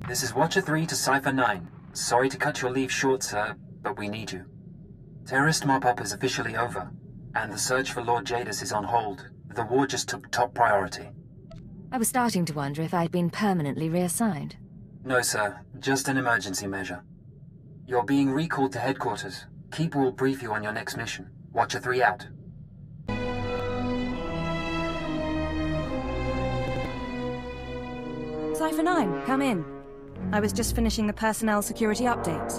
This is Watcher 3 to Cypher 9. Sorry to cut your leave short, sir, but we need you. Terrorist mop-up is officially over, and the search for Lord Jadis is on hold. The war just took top priority. I was starting to wonder if I'd been permanently reassigned. No, sir. Just an emergency measure. You're being recalled to headquarters. Keeper will brief you on your next mission. Watcher 3 out. Cypher 9, come in. I was just finishing the personnel security updates.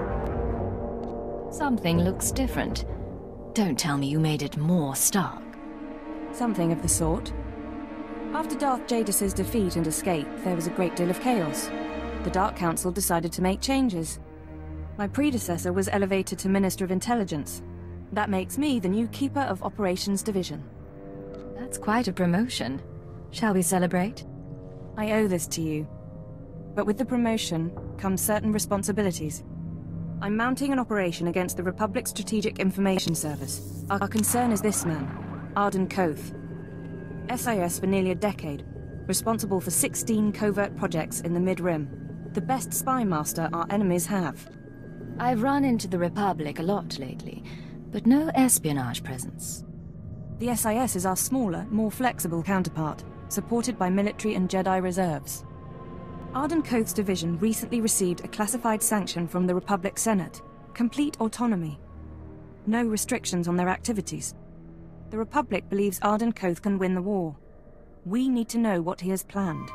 Something looks different. Don't tell me you made it more stark. Something of the sort. After Darth Jadis's defeat and escape, there was a great deal of chaos. The Dark Council decided to make changes. My predecessor was elevated to Minister of Intelligence. That makes me the new Keeper of Operations Division. That's quite a promotion. Shall we celebrate? I owe this to you. But with the promotion comes certain responsibilities. I'm mounting an operation against the Republic Strategic Information Service. Our concern is this man, Arden Koth. SIS for nearly a decade, responsible for 16 covert projects in the Mid-Rim. The best spy master our enemies have. I've run into the Republic a lot lately, but no espionage presence. The SIS is our smaller, more flexible counterpart, supported by military and Jedi reserves. Arden Koth's division recently received a classified sanction from the Republic Senate. Complete autonomy. No restrictions on their activities. The Republic believes Arden Koth can win the war. We need to know what he has planned.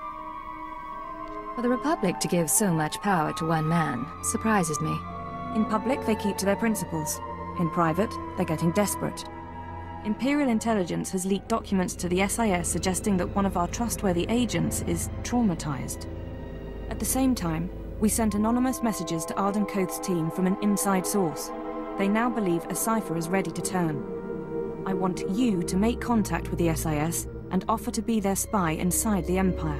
For the Republic to give so much power to one man surprises me. In public, they keep to their principles. In private, they're getting desperate. Imperial intelligence has leaked documents to the SIS suggesting that one of our trustworthy agents is traumatized. At the same time, we sent anonymous messages to Arden Koth's team from an inside source. They now believe a cipher is ready to turn. I want you to make contact with the SIS and offer to be their spy inside the Empire.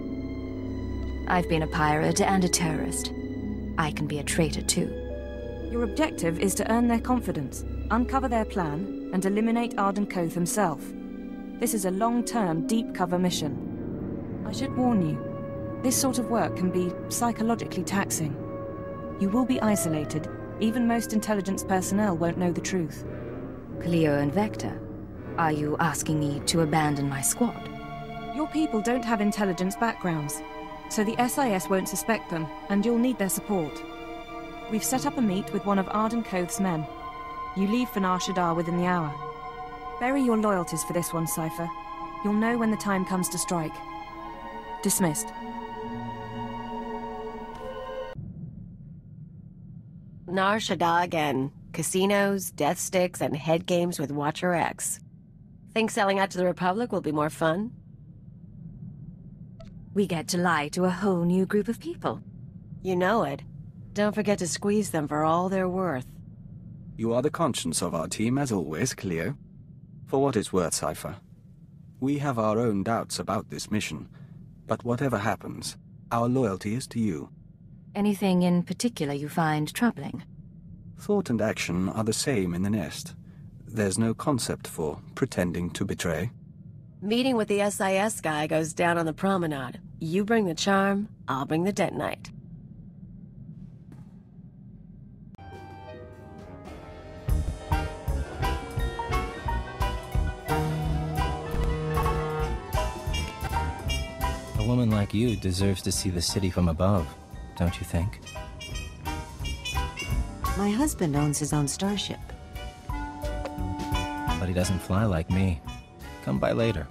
I've been a pirate and a terrorist. I can be a traitor too. Your objective is to earn their confidence, uncover their plan, and eliminate Arden Koth himself. This is a long-term, deep-cover mission. I should warn you, this sort of work can be psychologically taxing. You will be isolated. Even most intelligence personnel won't know the truth. Cleo and Vector, are you asking me to abandon my squad? Your people don't have intelligence backgrounds, so the SIS won't suspect them, and you'll need their support. We've set up a meet with one of Arden Koth's men. You leave for Nar Shaddaa within the hour. Bury your loyalties for this one, Cypher. You'll know when the time comes to strike. Dismissed. Nar Shaddaa again. Casinos, death sticks, and head games with Watcher X. Think selling out to the Republic will be more fun? We get to lie to a whole new group of people. You know it. Don't forget to squeeze them for all they're worth. You are the conscience of our team, as always, Cleo. For what it's worth, Cypher. We have our own doubts about this mission, but whatever happens, our loyalty is to you. Anything in particular you find troubling? Thought and action are the same in the nest. There's no concept for pretending to betray. Meeting with the SIS guy goes down on the promenade. You bring the charm, I'll bring the detonite. A woman like you deserves to see the city from above, don't you think? My husband owns his own starship. But he doesn't fly like me. Come by later.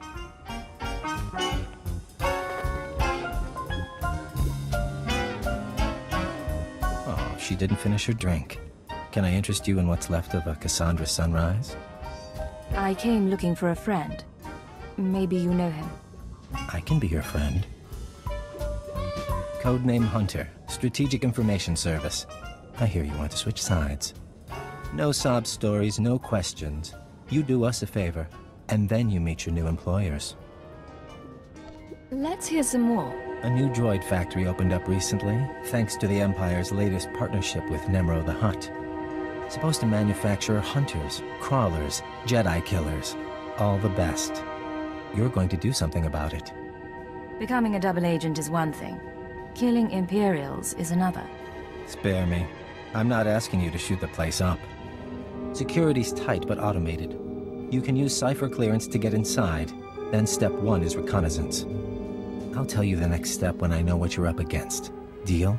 Oh, she didn't finish her drink. Can I interest you in what's left of a Cassandra sunrise? I came looking for a friend. Maybe you know him. I can be your friend. Codename Hunter, Strategic Information Service. I hear you want to switch sides. No sob stories, no questions. You do us a favor, and then you meet your new employers. Let's hear some more. A new droid factory opened up recently, thanks to the Empire's latest partnership with Nemro the Hutt. Supposed to manufacture hunters, crawlers, Jedi killers. All the best. You're going to do something about it. Becoming a double agent is one thing. Killing Imperials is another. Spare me. I'm not asking you to shoot the place up. Security's tight but automated. You can use cipher clearance to get inside, then step 1 is reconnaissance. I'll tell you the next step when I know what you're up against. Deal?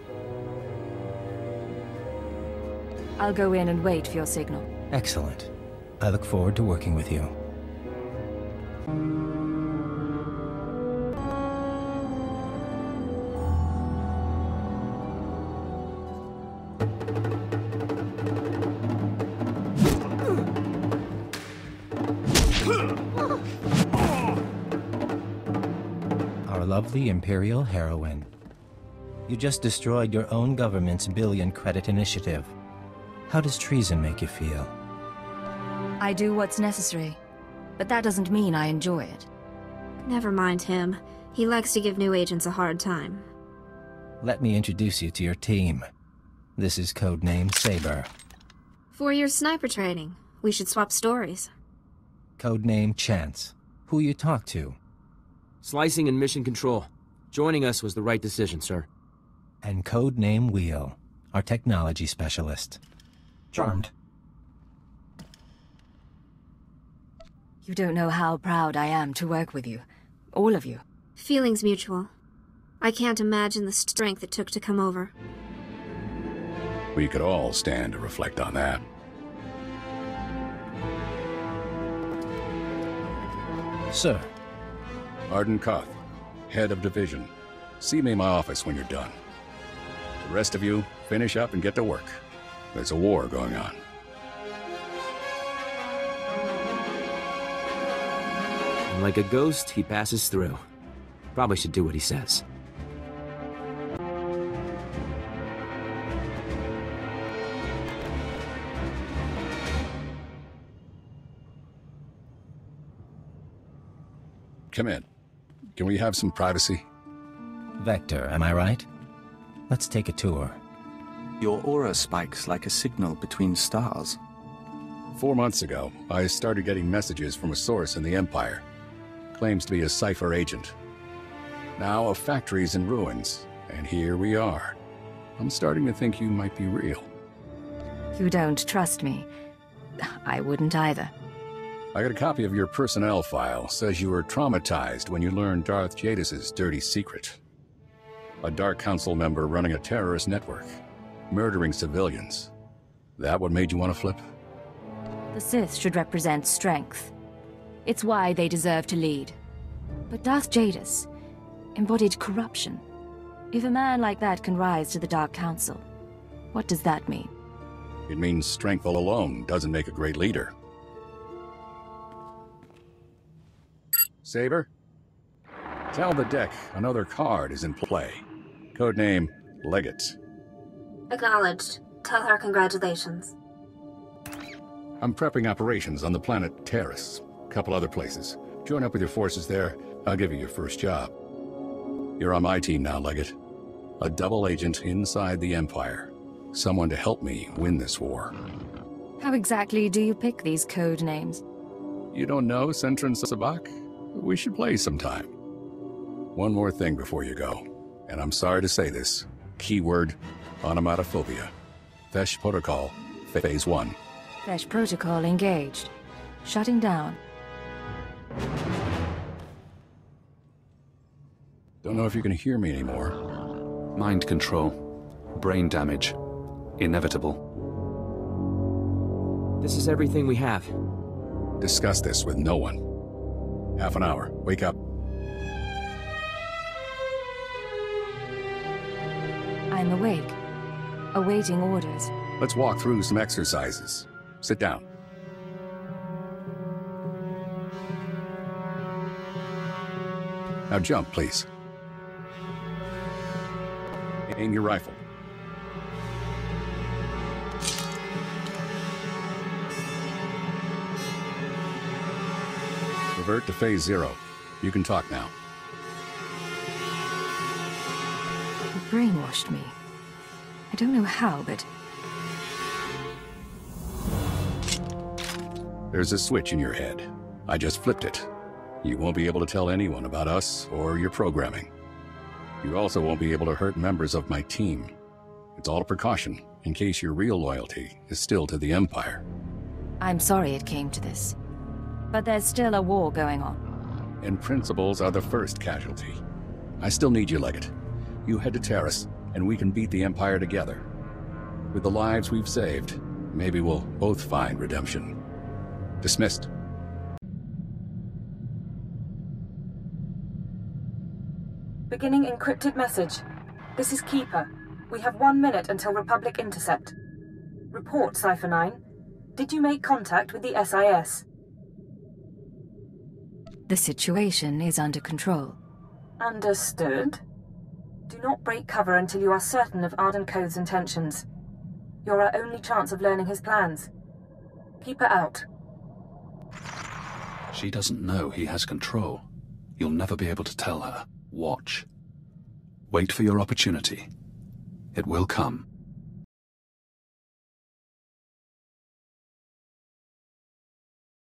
I'll go in and wait for your signal. Excellent. I look forward to working with you. Our lovely Imperial heroine. You just destroyed your own government's billion-credit initiative. How does treason make you feel? I do what's necessary, but that doesn't mean I enjoy it. Never mind him. He likes to give new agents a hard time. Let me introduce you to your team. This is codename Saber. 4 years sniper training. We should swap stories. Codename Chance. Who you talk to? Slicing and mission control. Joining us was the right decision, sir. And codename Wheel, our technology specialist. Charmed. You don't know how proud I am to work with you. All of you. Feelings mutual. I can't imagine the strength it took to come over. We could all stand to reflect on that. Sir. Arden Koth, head of division. See me in my office when you're done. The rest of you, finish up and get to work. There's a war going on. And like a ghost, he passes through. Probably should do what he says. Come in. Can we have some privacy? Vector, am I right? Let's take a tour. Your aura spikes like a signal between stars. 4 months ago, I started getting messages from a source in the Empire. Claims to be a cipher agent. Now a factory's in ruins, and here we are. I'm starting to think you might be real. You don't trust me. I wouldn't either. I got a copy of your personnel file. Says you were traumatized when you learned Darth Jadis's dirty secret. A Dark Council member running a terrorist network, murdering civilians. That what made you want to flip? The Sith should represent strength. It's why they deserve to lead. But Darth Jadis embodied corruption. If a man like that can rise to the Dark Council, what does that mean? It means strength alone doesn't make a great leader. Saber? Tell the deck another card is in play. Codename Legate. Acknowledged. Tell her congratulations. I'm prepping operations on the planet Terrace. Couple other places. Join up with your forces there. I'll give you your first job. You're on my team now, Legate. A double agent inside the Empire. Someone to help me win this war. How exactly do you pick these code names? You don't know Centron Sabak? We should play sometime. One more thing before you go, and I'm sorry to say this. Keyword, onomatophobia. Fesh Protocol, Phase 1. Fesh Protocol engaged. Shutting down. Don't know if you can hear me anymore. Mind control. Brain damage. Inevitable. This is everything we have. Discuss this with no one. Half an hour. Wake up. I'm awake. Awaiting orders. Let's walk through some exercises. Sit down. Now jump, please. Aim your rifle. Revert to Phase 0. You can talk now. You brainwashed me. I don't know how, but... There's a switch in your head. I just flipped it. You won't be able to tell anyone about us or your programming. You also won't be able to hurt members of my team. It's all a precaution, in case your real loyalty is still to the Empire. I'm sorry it came to this. But there's still a war going on. And principles are the first casualty. I still need you, Legate. You head to Terrace, and we can beat the Empire together. With the lives we've saved, maybe we'll both find redemption. Dismissed. Beginning encrypted message. This is Keeper. We have 1 minute until Republic intercept. Report, Cypher 9. Did you make contact with the SIS? The situation is under control. Understood. Do not break cover until you are certain of Arden Code's intentions. You're our only chance of learning his plans. Keeper out. She doesn't know he has control. You'll never be able to tell her. Watch. Wait for your opportunity. It will come.